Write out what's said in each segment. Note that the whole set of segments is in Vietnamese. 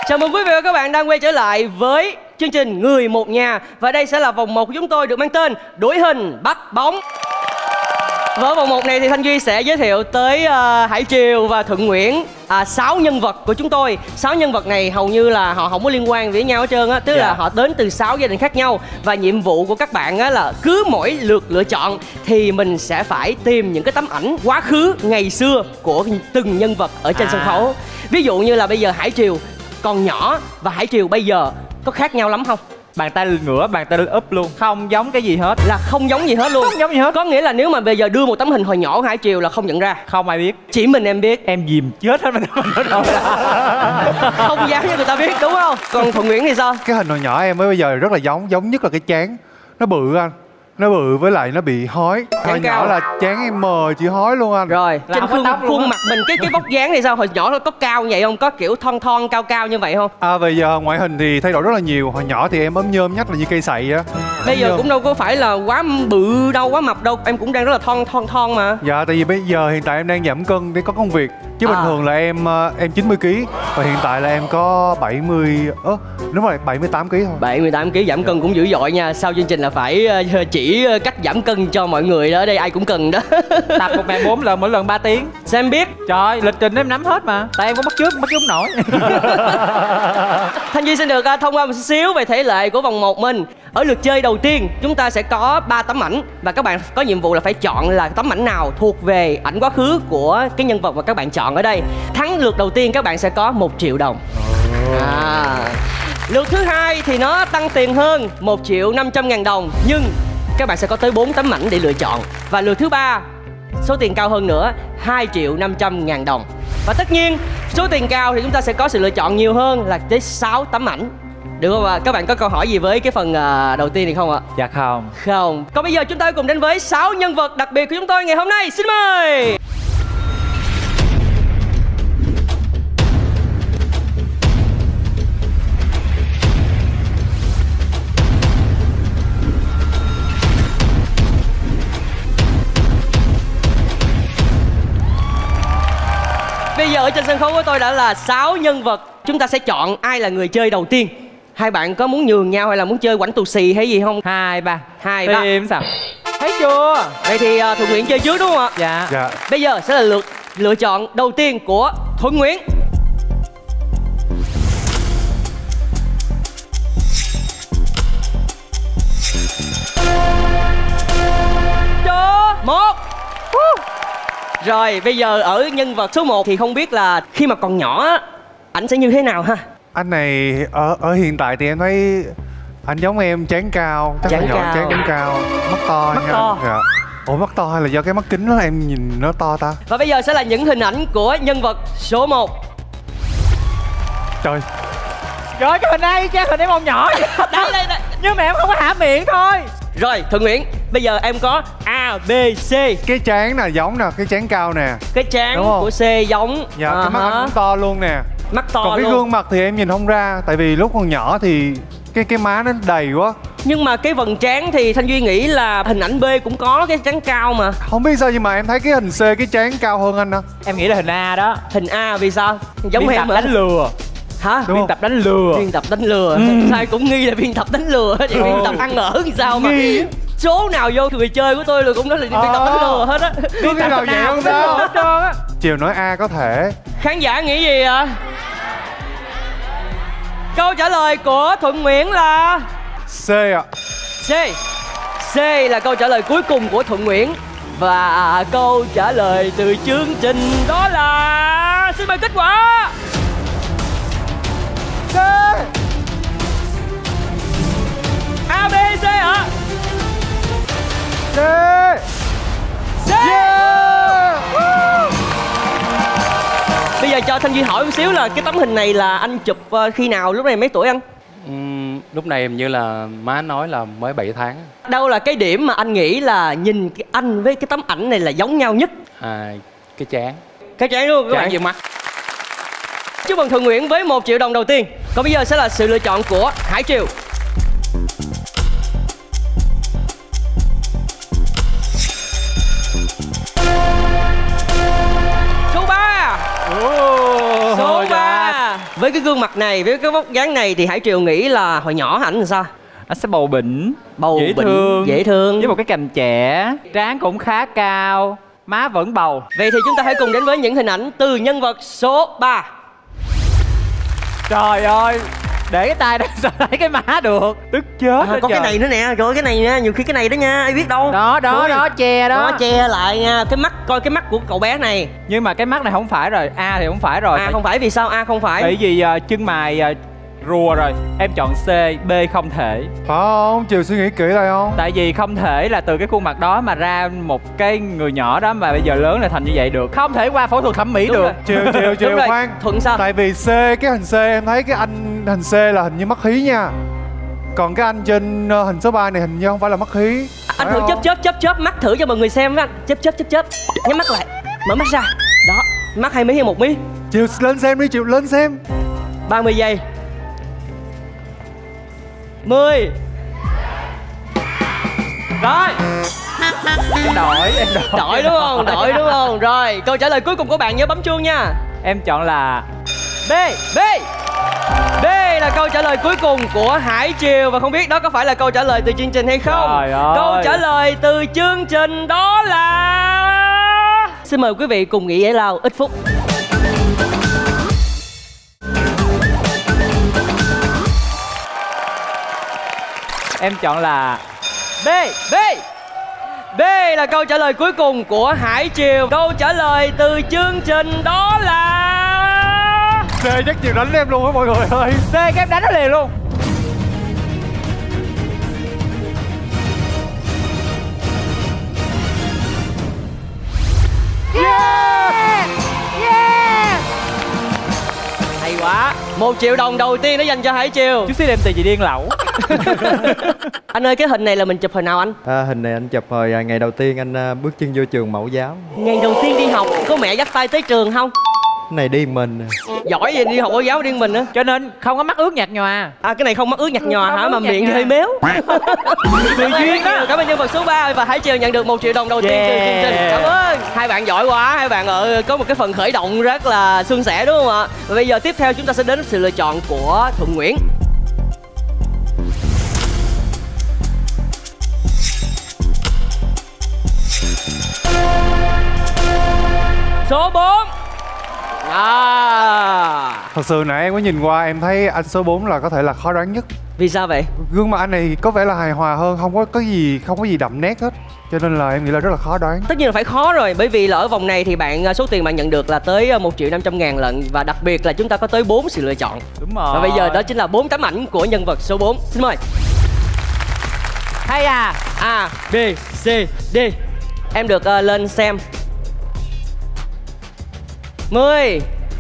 Chào mừng quý vị và các bạn đang quay trở lại với chương trình Người Một Nhà. Và đây sẽ là vòng 1 của chúng tôi được mang tên Đuổi Hình Bắt Bóng. Và ở vòng 1 này thì Thanh Duy sẽ giới thiệu tới Hải Triều và Thuận Nguyễn 6 nhân vật của chúng tôi. 6 nhân vật này hầu như là họ không có liên quan với nhau hết trơn á. Tức là họ đến từ 6 gia đình khác nhau. Và nhiệm vụ của các bạn á là cứ mỗi lượt lựa chọn thì mình sẽ phải tìm những cái tấm ảnh quá khứ ngày xưa của từng nhân vật ở trên sân khấu. Ví dụ như là bây giờ Hải Triều còn nhỏ và Hải Triều bây giờ có khác nhau lắm không? Bàn tay ngửa, bàn tay úp luôn. Không giống cái gì hết. Là không giống gì hết luôn. Không giống gì hết. Có nghĩa là nếu mà bây giờ đưa một tấm hình hồi nhỏ của Hải Triều là không nhận ra. Không ai biết. Chỉ mình em biết. Em dìm chết hết mình rồi. Không dám cho người ta biết đúng không? Còn Thuận Nguyễn thì sao? Cái hình hồi nhỏ em mới bây giờ rất là giống nhất là cái trán. Nó bự anh. Nó bự với lại nó bị hói. Hồi nhỏ là trán em mờ chỉ hói luôn anh. Rồi, trên khuôn mặt mình cái vóc dáng thì sao? Hồi nhỏ có cao vậy không? Có kiểu thon cao như vậy không? Bây giờ ngoại hình thì thay đổi rất là nhiều. Hồi nhỏ thì em ốm nhôm nhất là như cây sậy á. Bây giờ cũng đâu có phải là quá bự đâu, quá mập đâu. Em cũng đang rất là thon mà. Dạ, tại vì bây giờ hiện tại em đang giảm cân để có công việc. Chứ bình thường là em 90 kg và hiện tại là em có 70 đúng rồi 78 kg thôi. 78 kg giảm cân cũng dữ dội nha. Sau chương trình là phải chỉ cách giảm cân cho mọi người đó, ở đây ai cũng cần đó. Tập 1.4 lần, mỗi lần 3 tiếng. Sao em biết? Trời, lịch trình em nắm hết mà. Tại em có bắt chước không nổi. Thanh Duy xin được thông qua một xíu về thể lệ của vòng 1 mình. Ở lượt chơi đầu tiên chúng ta sẽ có 3 tấm ảnh và các bạn có nhiệm vụ là phải chọn là tấm ảnh nào thuộc về ảnh quá khứ của cái nhân vật mà các bạn chọn ở đây. Thắng lượt đầu tiên các bạn sẽ có 1 triệu đồng. Lượt thứ hai thì nó tăng tiền hơn 1.500.000 đồng, nhưng các bạn sẽ có tới 4 tấm ảnh để lựa chọn. Và lượt thứ ba số tiền cao hơn nữa, 2.500.000 đồng. Và tất nhiên số tiền cao thì chúng ta sẽ có sự lựa chọn nhiều hơn là tới 6 tấm ảnh. Được không ạ? Các bạn có câu hỏi gì với cái phần đầu tiên này không ạ? Dạ không. Không. Còn bây giờ chúng ta cùng đến với 6 nhân vật đặc biệt của chúng tôi ngày hôm nay. Xin mời. Bây giờ ở trên sân khấu của tôi đã là 6 nhân vật. Chúng ta sẽ chọn ai là người chơi đầu tiên. Hai bạn có muốn nhường nhau hay là muốn chơi quảnh tù xì hay gì không? 2, 3. Tìm sao? Thấy chưa? Vậy thì Thuận Nguyễn chơi trước đúng không ạ? Dạ. Bây giờ sẽ là lựa chọn đầu tiên của Thuận Nguyễn. Cho 1. Rồi bây giờ ở nhân vật số 1 thì không biết là khi mà còn nhỏ ảnh sẽ như thế nào ha? Anh này ở hiện tại thì em thấy anh giống em, trán cao, chắc là nhỏ trán cao, mắt to. Mắt to. Dạ. Ủa mắt to hay là do cái mắt kính đó em nhìn nó to ta? Và bây giờ sẽ là những hình ảnh của nhân vật số 1. Trời. Trời, cái hình này chứ hình em còn nhỏ. Đây. Nhưng mà em không có hả miệng thôi. Rồi Thuận Nguyễn, bây giờ em có A, B, C. Cái trán nè giống nè, cái trán cao nè. Cái trán của C giống. Dạ, cái mắt anh cũng to luôn nè. Mắt to. Còn cái gương mặt thì em nhìn không ra, tại vì lúc còn nhỏ thì cái má nó đầy quá. Nhưng mà cái vầng trán thì Thanh Duy nghĩ là hình ảnh B cũng có cái trán cao mà. Không biết sao nhưng mà em thấy cái hình C cái trán cao hơn anh đó. Em nghĩ là hình A đó. Hình A vì sao? Giống biên em tập đánh lừa. Hả? Biên tập đánh lừa. Biên tập đánh lừa. Sai cũng nghi là biên tập đánh lừa. Vậy biên tập ăn ở thì sao mà số nào vô người chơi của tôi là cũng nói là biên tập đánh lừa hết á. Biên tập nào vậy không sao hết trơn á. Chiều nói A có thể. Khán giả nghĩ gì ạ? Câu trả lời của Thuận Nguyễn là C ạ. C là câu trả lời cuối cùng của Thuận Nguyễn. Và câu trả lời từ chương trình đó là... Xin mời kết quả. C. A, B, C ạ? C. C. Bây giờ cho Thanh Duy hỏi một xíu là cái tấm hình này là anh chụp khi nào, lúc này mấy tuổi anh? Lúc này hình như là má nói là mới 7 tháng. Đâu là cái điểm mà anh nghĩ là nhìn cái anh với cái tấm ảnh này là giống nhau nhất? Cái trán. Cái trán luôn các bạn. Trán với mắt. Chúc mừng Thuận Nguyễn với 1 triệu đồng đầu tiên. Còn bây giờ sẽ là sự lựa chọn của Hải Triều. Số 3. Với cái gương mặt này, với cái vóc dáng này thì Hải Triều nghĩ là hồi nhỏ ảnh làm sao? Anh sẽ bầu bỉnh, Bầu dễ bỉnh, thương, dễ thương. với một cái cằm trẻ, trán cũng khá cao, má vẫn bầu. Vậy thì chúng ta hãy cùng đến với những hình ảnh từ nhân vật số 3. Trời ơi, để cái tay đó sao thấy cái má được, tức chết. Có cái này nữa nè, rồi cái này nha, nhiều khi cái này đó nha, ai biết đâu. Đó che đó. Đó che lại nha, cái mắt, coi cái mắt của cậu bé này. Nhưng mà cái mắt này không phải rồi, A thì không phải rồi. A không phải, vì sao A không phải? Bởi vì chân mày rùa rồi. Em chọn C, B không thể. Phải không? Chiều suy nghĩ kỹ lại không? Tại vì không thể là từ cái khuôn mặt đó mà ra một cái người nhỏ đó mà bây giờ lớn là thành như vậy được. Không thể qua phẫu thuật thẩm mỹ Đúng được. rồi. Chiều rồi. khoan. Thuận sao? Tại vì C, cái hình C em thấy cái anh hình C là hình như mắt hí nha. Còn cái anh trên hình số 3 này hình như không phải là mắt hí. Anh thử chớp mắt thử cho mọi người xem với anh. Chớp. Nhắm mắt lại, mở mắt ra. Đó, mắt 2 mí hay 1 mí? Chiều lên xem đi, Chiều lên xem. 30 giây. 10. Rồi. Em đổi. Đổi đúng không? Rồi, câu trả lời cuối cùng của bạn nhớ bấm chuông nha. Em chọn là B là câu trả lời cuối cùng của Hải Triều. Và không biết đó có phải là câu trả lời từ chương trình hay không? Trời ơi. Câu trả lời từ chương trình đó là... Xin mời quý vị cùng nghỉ giải lao ít phút. em chọn là B là câu trả lời cuối cùng của Hải Triều. Câu trả lời từ chương trình đó là... C chắc Chiều đánh em luôn á mọi người ơi. C, cái em đánh nó liền luôn. Hay quá. 1 triệu đồng đầu tiên đã dành cho Hải Triều. Chút xíu đem tiền gì điên lẩu. Anh ơi, cái hình này là mình chụp hồi nào anh? Hình này anh chụp hồi ngày đầu tiên anh bước chân vô trường mẫu giáo. Ngày đầu tiên đi học, có mẹ dắt tay tới trường không? Cái này đi mình. Giỏi gì đi học mẫu giáo điên mình á. Cho nên không có mắt ướt nhạt nhòa. À, cái này không mắt ướt nhạt nhòa Không hả? ướt Mà nhạt miệng nhòa. hơi méo. Người duyên á. Cảm ơn nhân vật số 3 và Hải Triều nhận được 1 triệu đồng đầu tiên từ chương trình. Cảm ơn. Hai bạn giỏi quá, hai bạn có một cái phần khởi động rất là suôn sẻ đúng không ạ? Và bây giờ tiếp theo chúng ta sẽ đến với sự lựa chọn của Thuận Nguyễn. Số 4. Thật sự nãy em có nhìn qua em thấy anh số 4 là có thể là khó đoán nhất. Vì sao vậy? Gương mặt anh này có vẻ là hài hòa hơn, không có gì đậm nét hết. Cho nên là em nghĩ là rất là khó đoán. Tất nhiên là phải khó rồi, bởi vì là ở vòng này thì số tiền bạn nhận được là tới 1.500.000 lận. Và đặc biệt là chúng ta có tới 4 sự lựa chọn. Đúng rồi. Và bây giờ đó chính là 4 tấm ảnh của nhân vật số 4. Xin mời. Hay à. A, B, C, D. Em được lên xem. 10.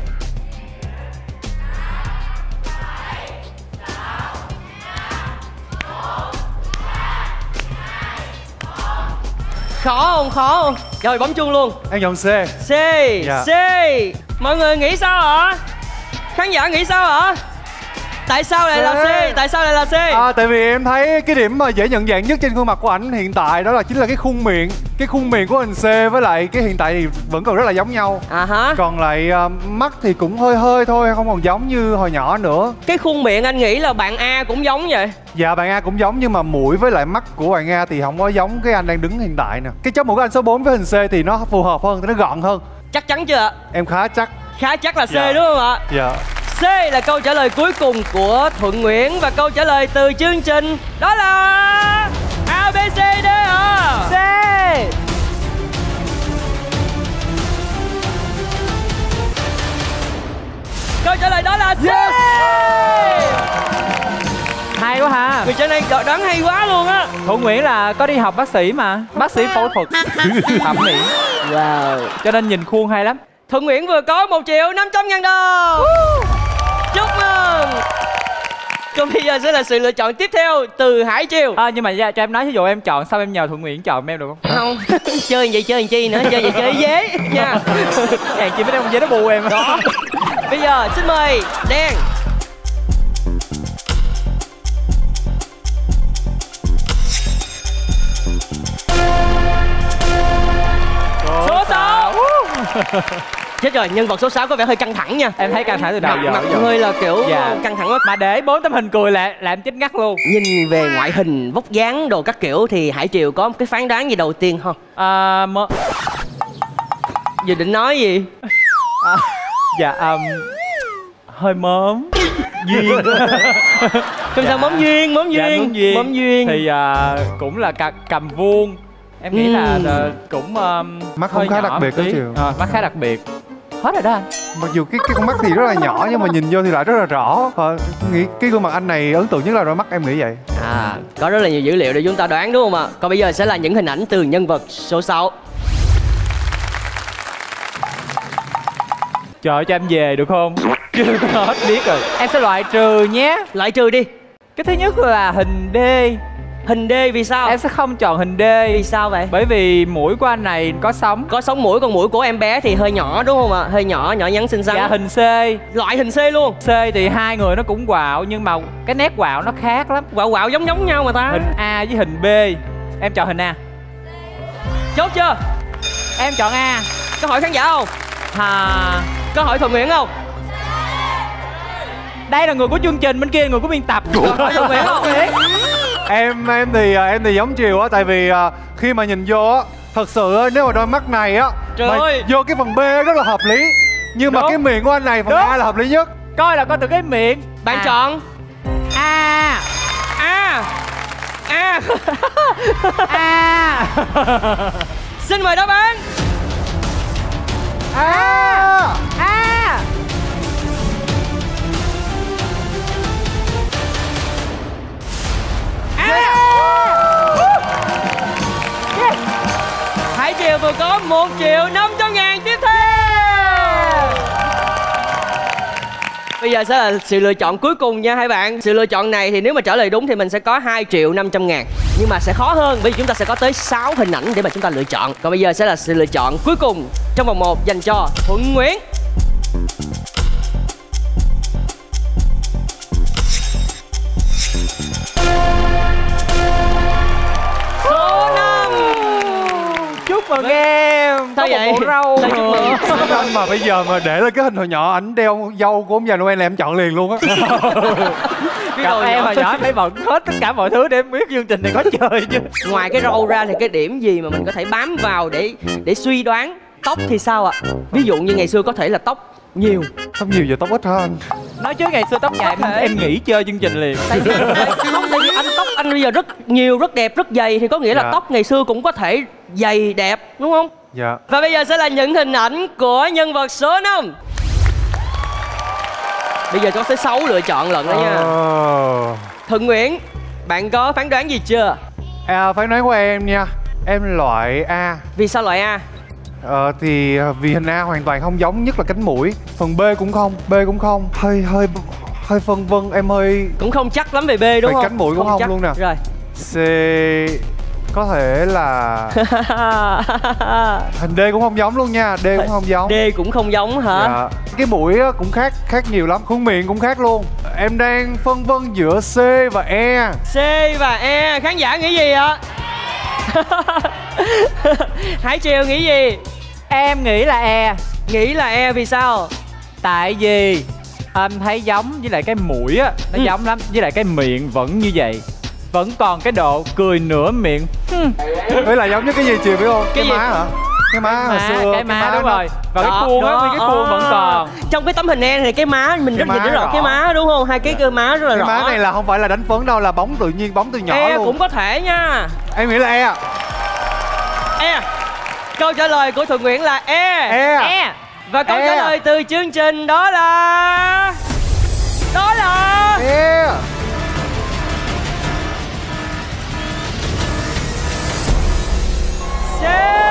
Khó không? Khó không? Rồi bấm chuông luôn. Em chọn C. C. Dạ. C. Mọi người nghĩ sao hả? Khán giả nghĩ sao hả? Tại sao lại là C? Tại sao lại là C? Tại vì em thấy cái điểm mà dễ nhận dạng nhất trên gương mặt của ảnh hiện tại đó là chính là cái khuôn miệng. Cái khuôn miệng của hình C với lại cái hiện tại thì vẫn còn rất là giống nhau. Hả? Còn lại mắt thì cũng hơi hơi thôi, không còn giống như hồi nhỏ nữa. Cái khuôn miệng anh nghĩ là bạn A cũng giống vậy. Dạ bạn A cũng giống, nhưng mà mũi với lại mắt của bạn A thì không có giống cái anh đang đứng hiện tại nè. Cái chóp mũi của anh số 4 với hình C thì nó phù hợp hơn, thì nó gọn hơn. Chắc chắn chưa ạ? Em khá chắc. Khá chắc là C Dạ. đúng không ạ? Dạ. C là câu trả lời cuối cùng của Thuận Nguyễn. Và câu trả lời từ chương trình đó là A, B, C, D à? C. Câu trả lời đó là C. Hay quá ha. Người trên đây đoán hay quá luôn á. Thuận Nguyễn là có đi học bác sĩ mà. Bác sĩ phẫu thuật thẩm mỹ. Wow. Cho nên nhìn khuôn hay lắm. Thuận Nguyễn vừa có 1.500.000 đồng. Chúc mừng. Còn bây giờ sẽ là sự lựa chọn tiếp theo từ Hải Triều. Nhưng mà cho em nói, ví dụ em chọn xong em nhờ Thuận Nguyễn chọn em được không? Không. Chơi vậy chơi làm chi nữa, chơi vậy chơi dế nha. Hàng chi biết đâu dế nó bù em. Đó. Bây giờ xin mời Đen. Số 6. chết rồi, nhân vật số 6 có vẻ hơi căng thẳng nha. Em thấy căng thẳng từ đầu giờ. Mặt hơi là kiểu Dạ. căng thẳng quá. Mà để 4 tấm hình cười lại làm chết ngắt luôn. Nhìn về ngoại hình, vóc dáng, đồ các kiểu thì Hải Triều có một cái phán đoán gì đầu tiên không? Giờ định nói gì? Dạ hơi mớm. Duyên. Không sao, mớm duyên, mớm Dạ, duyên. Mớm duyên. Thì cũng là cầm vuông. Em nghĩ là cũng Mắt hơi cũng khá nhỏ đặc biệt một đó tí. Triều. Mắt khá đặc biệt. Hết rồi đó anh. Mặc dù cái con mắt thì rất là nhỏ nhưng mà nhìn vô thì lại rất là rõ. Nghĩ cái gương mặt anh này ấn tượng nhất là đôi mắt, em nghĩ vậy. Có rất là nhiều dữ liệu để chúng ta đoán đúng không ạ? Còn bây giờ sẽ là những hình ảnh từ nhân vật số 6. Trời ơi, cho em về được không? Chưa hết biết rồi. Em sẽ loại trừ nhé. Loại trừ đi. Cái thứ nhất là hình D. Hình D vì sao? Em sẽ không chọn hình D. Vì sao vậy? Bởi vì mũi của anh này có sóng. Có sống mũi, còn mũi của em bé thì hơi nhỏ đúng không ạ? Hơi nhỏ, nhỏ nhắn xinh xắn. Dạ, hình C. Loại hình C luôn. C thì hai người nó cũng quạo nhưng mà cái nét quạo nó khác lắm. Quạo giống nhau mà ta. Hình A với hình B. Em chọn hình A. Chốt chưa? Em chọn A. Có hỏi khán giả không? Có hỏi Thuận Nguyễn không? Đây là người của chương trình, bên kia là người của biên tập. Hỏi Thuận Nguyễn không? Em thì giống Triều á, tại vì khi mà nhìn vô á, thật sự á, nếu mà đôi mắt này á mà vô cái phần B rất là hợp lý. Nhưng mà cái miệng của anh này phần A là hợp lý nhất. Coi là coi từ cái miệng. Bạn chọn A. Xin mời đáp án. Hải Triều vừa có 1.500.000 tiếp theo. Bây giờ sẽ là sự lựa chọn cuối cùng nha hai bạn. Sự lựa chọn này thì nếu mà trả lời đúng thì mình sẽ có 2.500.000. Nhưng mà sẽ khó hơn bởi vì chúng ta sẽ có tới 6 hình ảnh để mà chúng ta lựa chọn. Còn bây giờ sẽ là sự lựa chọn cuối cùng trong vòng 1 dành cho Thuận Nguyễn. Số 5. Chúc mừng em. Sao vậy? Một bộ rau. Sao chúc mừng? Anh mà bây giờ mà để lên cái hình hồi nhỏ ảnh đeo dâu của ông già Noel là em chọn liền luôn á. Gặp em hồi nhỏ em phải bận hết tất cả mọi thứ để em biết chương trình này có chơi chứ. Ngoài cái râu ra thì cái điểm gì mà mình có thể bám vào để suy đoán? Tóc thì sao ạ? Ví dụ như ngày xưa có thể là tóc nhiều. Tóc nhiều giờ tóc ít hả anh? Nói chứ ngày xưa tóc dài em nghỉ chơi chương trình liền. Tại vì anh tóc anh bây giờ rất nhiều, rất đẹp, rất dày thì có nghĩa là tóc ngày xưa cũng có thể dày đẹp đúng không? Dạ. Và bây giờ sẽ là những hình ảnh của nhân vật số 5. Bây giờ có tới 6 lựa chọn lận đó nha. Thuận Nguyễn, bạn có phán đoán gì chưa? Phán đoán của em nha. Em loại A. Vì sao loại A? Thì vì hình A hoàn toàn không giống, nhất là cánh mũi. Phần B cũng không. Hơi phân vân, em hơi cũng không chắc lắm về B đúng không? Cánh mũi cũng không luôn nè. Rồi. C có thể là hình D cũng không giống luôn nha. D cũng không giống. D cũng không giống hả? Dạ. Cái mũi cũng khác nhiều lắm, khuôn miệng cũng khác luôn. Em đang phân vân giữa C và E. C và E, khán giả nghĩ gì ạ? Hải Triều nghĩ gì? Em nghĩ là E. Nghĩ là E vì sao? Tại vì anh thấy giống, với lại cái mũi á nó giống lắm, với lại cái miệng vẫn như vậy, vẫn còn cái độ cười nửa miệng. Với là giống như cái gì Triều biết không? Cái má hả? Cái má hồi xưa. Cái má đúng đó. rồi. Và cái khuôn á, cái khuôn vẫn còn. Trong cái tấm hình này thì cái má mình rất nhìn rõ cái má đúng không? Hai cái cơ má rất là rõ. Cái má này là không phải là đánh phấn đâu, là bóng tự nhiên, bóng từ nhỏ E luôn. cũng có thể nha. Em nghĩ là E. E. Câu trả lời của Thuận Nguyễn là E. Và câu trả lời từ chương trình đó là E. C.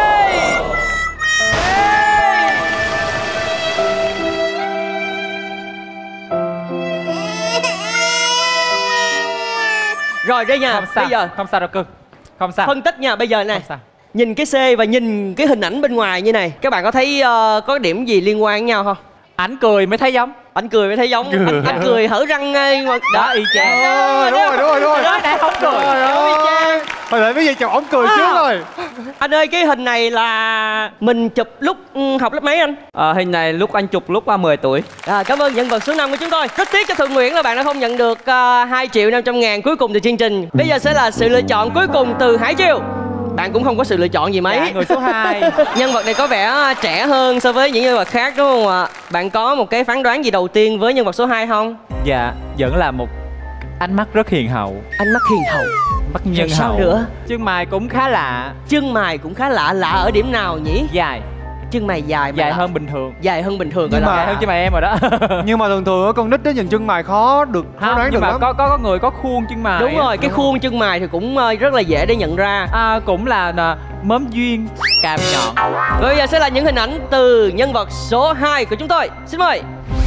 Rồi đây nha, bây giờ không sao đâu cưng, không sao. phân tích nha, bây giờ này Không sao. nhìn cái C và nhìn cái hình ảnh bên ngoài như này, các bạn có thấy có điểm gì liên quan với nhau không? Ảnh cười mới thấy giống. Ảnh cười mới thấy giống. Anh cười hở răng đó y chang. Đúng rồi. Nói này không cười. Hồi nãy cái gì chồng ổng cười trước rồi. Anh ơi, cái hình này là mình chụp lúc học lớp mấy anh? Hình này lúc anh chụp lúc 10 tuổi. Cảm ơn nhân vật số 5 của chúng tôi. Rất tiếc cho Thuận Nguyễn là bạn đã không nhận được 2.500.000 cuối cùng từ chương trình. Bây giờ sẽ là sự lựa chọn cuối cùng từ Hải Triều. Bạn cũng không có sự lựa chọn gì mấy. Dạ, người số 2. Nhân vật này có vẻ trẻ hơn so với những nhân vật khác đúng không ạ? Bạn có một cái phán đoán gì đầu tiên với nhân vật số 2 không? Dạ, vẫn là một ánh mắt rất hiền hậu. Ánh mắt hiền hậu. Mắt nhân sao hậu nữa? Chân mày cũng khá lạ. Chân mày cũng khá lạ. Lạ ở điểm nào nhỉ? Dài. Chân mày dài mà Dài hơn bình thường. Dài hơn bình thường Nhưng gọi mà- là Dài hơn chân mày em rồi đó. Nhưng mà thường thường con nít đó nhìn chân mày khó Không, đoán nhưng được mà lắm. có người có khuôn chân mày. Đúng rồi, cái khuôn chân mày thì cũng rất là dễ để nhận ra. Cũng là mớm duyên, càm nhọn. Bây giờ sẽ là những hình ảnh từ nhân vật số 2 của chúng tôi. Xin mời.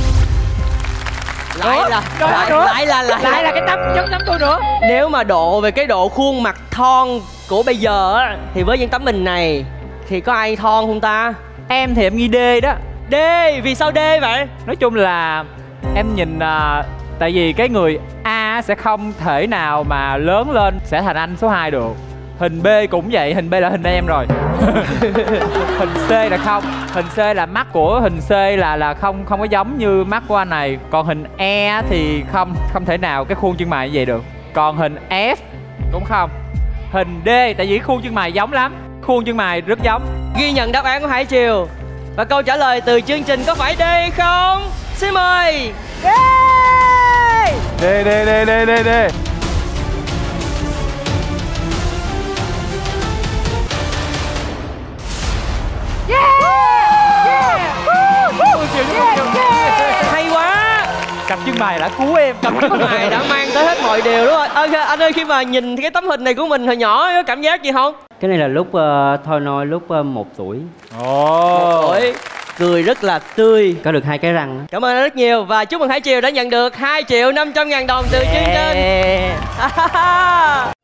Lại Lại là cái tấm giống tôi nữa. Nếu mà độ về cái độ khuôn mặt thon của bây giờ á, thì với những tấm hình này thì có ai thon không ta? Em thì em nghi D đó. D, vì sao D vậy? Nói chung là em nhìn tại vì cái người A sẽ không thể nào mà lớn lên sẽ thành anh số 2 được. Hình B cũng vậy, hình B là hình em rồi. Hình C là không. Hình C là mắt của hình C là không có giống như mắt của anh này. Còn hình E thì không thể nào cái khuôn chân mày như vậy được. Còn hình F cũng không. Hình D tại vì khuôn chân mày giống lắm. Khuôn chân mày rất giống. Ghi nhận đáp án của Hải Triều. Và câu trả lời từ chương trình có phải D không? Xin mời. D. D. Hay quá. Cặp chân mày đã cứu em. Cặp chân mày đã mang tới hết mọi điều đúng không? Anh ơi, khi mà nhìn cái tấm hình này của mình hồi nhỏ có cảm giác gì không? Cái này là lúc Thôi Nói lúc 1 tuổi. Ôi, cười rất là tươi. Có được 2 cái răng. Cảm ơn anh rất nhiều và chúc mừng Hải Triều đã nhận được 2.500.000 đồng từ chương trình.